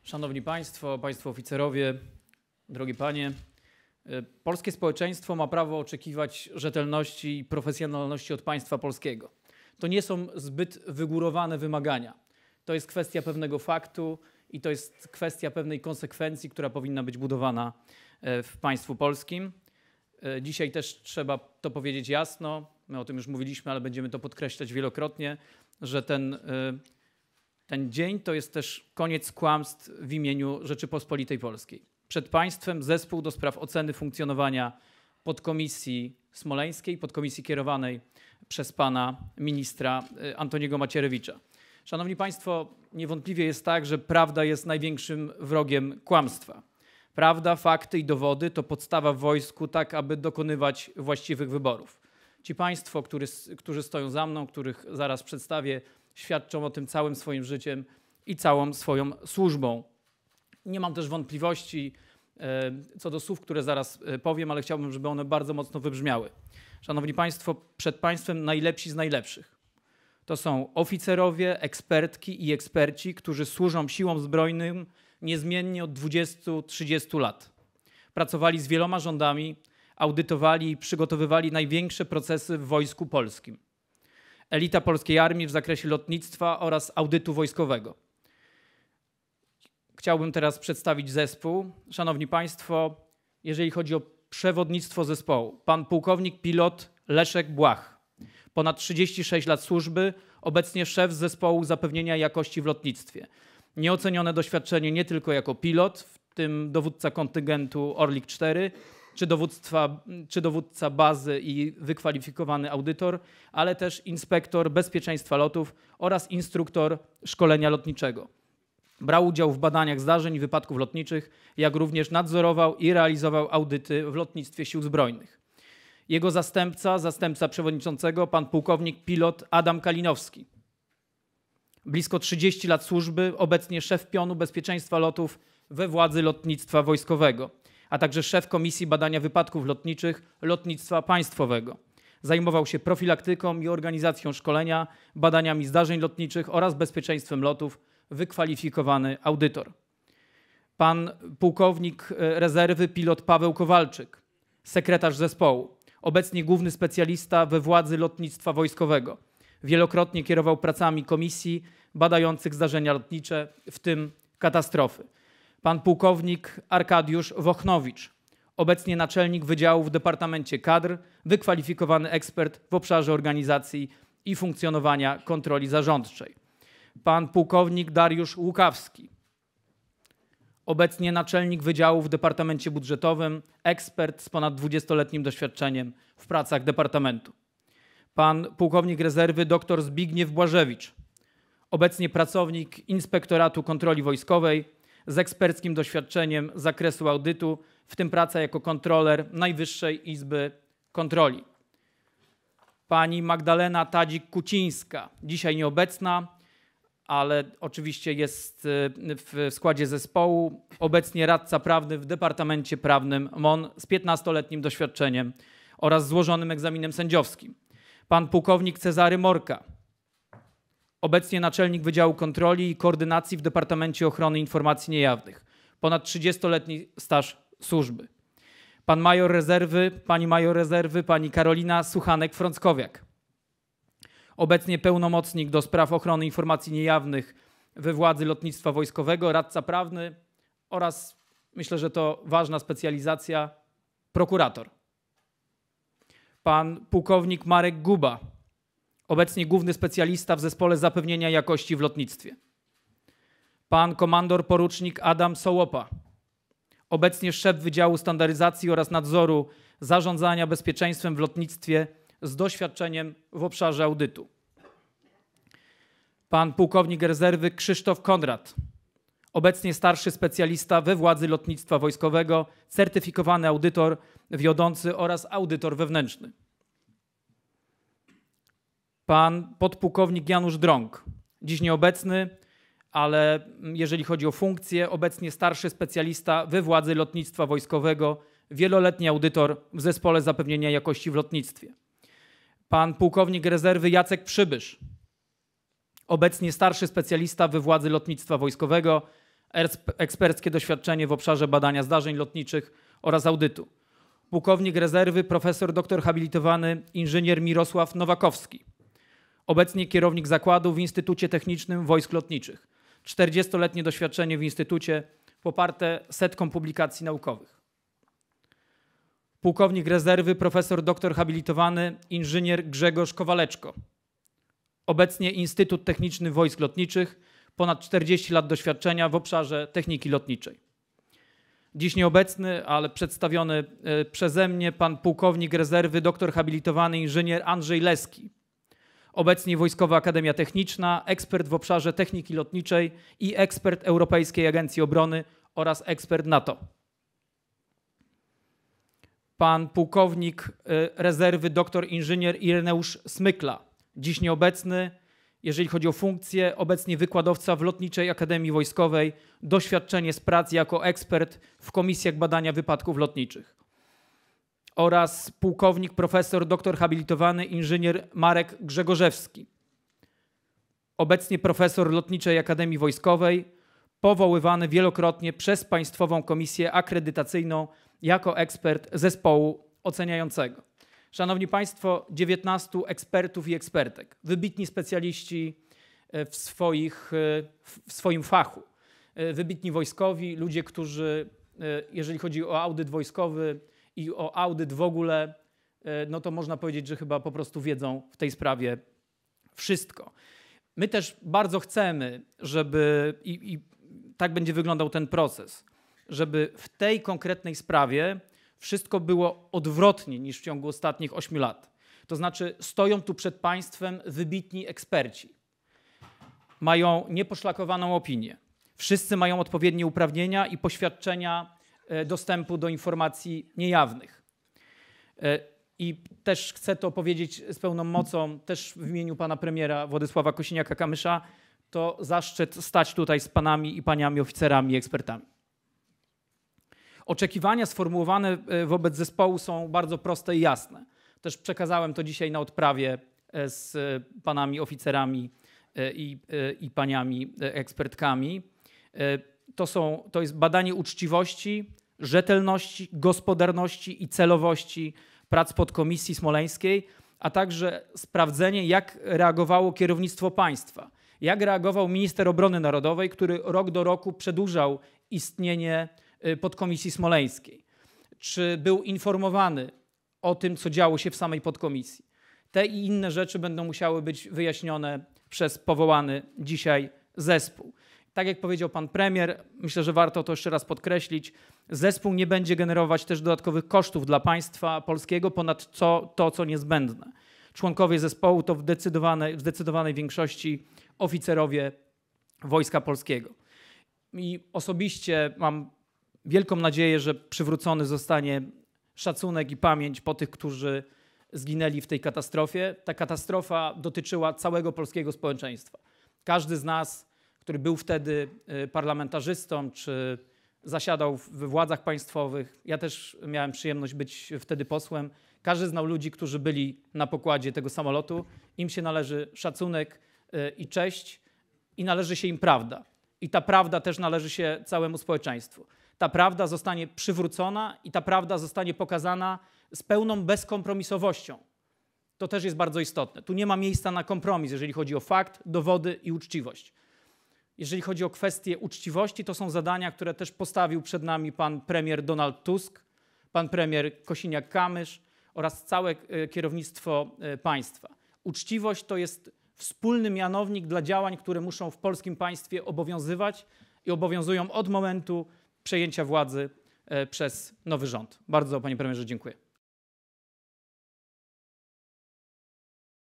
Szanowni Państwo, Państwo oficerowie, drogie panie, polskie społeczeństwo ma prawo oczekiwać rzetelności i profesjonalności od państwa polskiego. To nie są zbyt wygórowane wymagania. To jest kwestia pewnego faktu i to jest kwestia pewnej konsekwencji, która powinna być budowana w państwu polskim. Dzisiaj też trzeba to powiedzieć jasno, my o tym już mówiliśmy, ale będziemy to podkreślać wielokrotnie, że ten dzień to jest też koniec kłamstw w imieniu Rzeczypospolitej Polskiej. Przed państwem zespół do spraw oceny funkcjonowania podkomisji smoleńskiej, podkomisji kierowanej przez pana ministra Antoniego Macierewicza. Szanowni Państwo, niewątpliwie jest tak, że prawda jest największym wrogiem kłamstwa. Prawda, fakty i dowody to podstawa w wojsku, tak aby dokonywać właściwych wyborów. Ci państwo, którzy stoją za mną, których zaraz przedstawię, świadczą o tym całym swoim życiem i całą swoją służbą. Nie mam też wątpliwości co do słów, które zaraz powiem, ale chciałbym, żeby one bardzo mocno wybrzmiały. Szanowni Państwo, przed państwem najlepsi z najlepszych. To są oficerowie, ekspertki i eksperci, którzy służą siłom zbrojnym niezmiennie od 20-30 lat. Pracowali z wieloma rządami, audytowali i przygotowywali największe procesy w Wojsku Polskim. Elita polskiej armii w zakresie lotnictwa oraz audytu wojskowego. Chciałbym teraz przedstawić zespół. Szanowni Państwo, jeżeli chodzi o przewodnictwo zespołu, pan pułkownik pilot Leszek Błach. Ponad 36 lat służby, obecnie szef zespołu zapewnienia jakości w lotnictwie. Nieocenione doświadczenie nie tylko jako pilot, w tym dowódca kontyngentu Orlik 4, czy dowódca bazy i wykwalifikowany audytor, ale też inspektor bezpieczeństwa lotów oraz instruktor szkolenia lotniczego. Brał udział w badaniach zdarzeń i wypadków lotniczych, jak również nadzorował i realizował audyty w lotnictwie Sił Zbrojnych. Jego zastępca przewodniczącego, pan pułkownik pilot Adam Kalinowski. Blisko 30 lat służby, obecnie szef pionu bezpieczeństwa lotów we władzy lotnictwa wojskowego, a także szef Komisji Badania Wypadków Lotniczych Lotnictwa Państwowego. Zajmował się profilaktyką i organizacją szkolenia, badaniami zdarzeń lotniczych oraz bezpieczeństwem lotów, wykwalifikowany audytor. Pan pułkownik rezerwy pilot Paweł Kowalczyk, sekretarz zespołu, obecnie główny specjalista we władzy lotnictwa wojskowego. Wielokrotnie kierował pracami komisji badających zdarzenia lotnicze, w tym katastrofy. Pan pułkownik Arkadiusz Wochnowicz, obecnie naczelnik wydziału w Departamencie Kadr, wykwalifikowany ekspert w obszarze organizacji i funkcjonowania kontroli zarządczej. Pan pułkownik Dariusz Łukawski, obecnie naczelnik wydziału w Departamencie Budżetowym, ekspert z ponad 20-letnim doświadczeniem w pracach Departamentu. Pan pułkownik rezerwy dr Zbigniew Błażewicz, obecnie pracownik Inspektoratu Kontroli Wojskowej z eksperckim doświadczeniem z zakresu audytu, w tym praca jako kontroler Najwyższej Izby Kontroli. Pani Magdalena Tadzik-Kucińska, dzisiaj nieobecna, ale oczywiście jest w składzie zespołu, obecnie radca prawny w Departamencie Prawnym MON z 15-letnim doświadczeniem oraz złożonym egzaminem sędziowskim. Pan pułkownik Cezary Morka, obecnie naczelnik Wydziału Kontroli i Koordynacji w Departamencie Ochrony Informacji Niejawnych. Ponad 30-letni staż służby. Pan major rezerwy, pani Karolina Suchanek-Frąckowiak. Obecnie pełnomocnik do spraw ochrony informacji niejawnych we władzy lotnictwa wojskowego, radca prawny oraz, myślę, że to ważna specjalizacja, prokurator. Pan pułkownik Marek Guba, obecnie główny specjalista w zespole zapewnienia jakości w lotnictwie. Pan komandor porucznik Adam Sołopa, obecnie szef Wydziału Standaryzacji oraz Nadzoru Zarządzania Bezpieczeństwem w Lotnictwie z doświadczeniem w obszarze audytu. Pan pułkownik rezerwy Krzysztof Konrad, obecnie starszy specjalista we władzy lotnictwa wojskowego, certyfikowany audytor wiodący oraz audytor wewnętrzny. Pan podpułkownik Janusz Drąg, dziś nieobecny, ale jeżeli chodzi o funkcję, obecnie starszy specjalista we władzy lotnictwa wojskowego, wieloletni audytor w zespole zapewnienia jakości w lotnictwie. Pan pułkownik rezerwy Jacek Przybysz, obecnie starszy specjalista we władzy lotnictwa wojskowego, eksperckie doświadczenie w obszarze badania zdarzeń lotniczych oraz audytu. Pułkownik rezerwy profesor doktor habilitowany inżynier Mirosław Nowakowski. Obecnie kierownik zakładu w Instytucie Technicznym Wojsk Lotniczych. 40-letnie doświadczenie w instytucie poparte setką publikacji naukowych. Pułkownik rezerwy profesor doktor habilitowany inżynier Grzegorz Kowaleczko. Obecnie Instytut Techniczny Wojsk Lotniczych, ponad 40 lat doświadczenia w obszarze techniki lotniczej. Dziś nieobecny, ale przedstawiony przeze mnie pan pułkownik rezerwy doktor habilitowany inżynier Andrzej Leski. Obecnie Wojskowa Akademia Techniczna, ekspert w obszarze techniki lotniczej i ekspert Europejskiej Agencji Obrony oraz ekspert NATO. Pan pułkownik rezerwy dr inżynier Ireneusz Smykla, dziś nieobecny, jeżeli chodzi o funkcję, obecnie wykładowca w Lotniczej Akademii Wojskowej, doświadczenie z prac jako ekspert w komisjach badania wypadków lotniczych. Oraz pułkownik profesor doktor habilitowany inżynier Marek Grzegorzewski, obecnie profesor Lotniczej Akademii Wojskowej, powoływany wielokrotnie przez Państwową Komisję Akredytacyjną jako ekspert zespołu oceniającego. Szanowni Państwo, 19 ekspertów i ekspertek, wybitni specjaliści w swoim fachu, wybitni wojskowi, ludzie, którzy, jeżeli chodzi o audyt wojskowy i o audyt w ogóle, no to można powiedzieć, że chyba po prostu wiedzą w tej sprawie wszystko. My też bardzo chcemy, żeby, i tak będzie wyglądał ten proces, żeby w tej konkretnej sprawie wszystko było odwrotnie niż w ciągu ostatnich 8 lat. To znaczy stoją tu przed państwem wybitni eksperci. Mają nieposzlakowaną opinię. Wszyscy mają odpowiednie uprawnienia i poświadczenia dostępu do informacji niejawnych. I też chcę to powiedzieć z pełną mocą, też w imieniu pana premiera Władysława Kosiniaka-Kamysza, to zaszczyt stać tutaj z panami i paniami oficerami i ekspertami. Oczekiwania sformułowane wobec zespołu są bardzo proste i jasne. Też przekazałem to dzisiaj na odprawie z panami oficerami i paniami ekspertkami. To jest badanie uczciwości, rzetelności, gospodarności i celowości prac podkomisji smoleńskiej, a także sprawdzenie, jak reagowało kierownictwo państwa, jak reagował minister obrony narodowej, który rok do roku przedłużał istnienie podkomisji smoleńskiej. Czy był informowany o tym, co działo się w samej podkomisji. Te i inne rzeczy będą musiały być wyjaśnione przez powołany dzisiaj zespół. Tak jak powiedział pan premier, myślę, że warto to jeszcze raz podkreślić, zespół nie będzie generować też dodatkowych kosztów dla państwa polskiego ponad to, co niezbędne. Członkowie zespołu to w zdecydowanej większości oficerowie Wojska Polskiego. I osobiście mam wielką nadzieję, że przywrócony zostanie szacunek i pamięć po tych, którzy zginęli w tej katastrofie. Ta katastrofa dotyczyła całego polskiego społeczeństwa. Każdy z nas, który był wtedy parlamentarzystą, czy zasiadał we władzach państwowych, ja też miałem przyjemność być wtedy posłem, każdy znał ludzi, którzy byli na pokładzie tego samolotu. Im się należy szacunek i cześć i należy się im prawda. I ta prawda też należy się całemu społeczeństwu. Ta prawda zostanie przywrócona i ta prawda zostanie pokazana z pełną bezkompromisowością. To też jest bardzo istotne. Tu nie ma miejsca na kompromis, jeżeli chodzi o fakt, dowody i uczciwość. Jeżeli chodzi o kwestię uczciwości, to są zadania, które też postawił przed nami pan premier Donald Tusk, pan premier Kosiniak-Kamysz oraz całe kierownictwo państwa. Uczciwość to jest wspólny mianownik dla działań, które muszą w polskim państwie obowiązywać i obowiązują od momentu przejęcia władzy przez nowy rząd. Bardzo, panie premierze, dziękuję.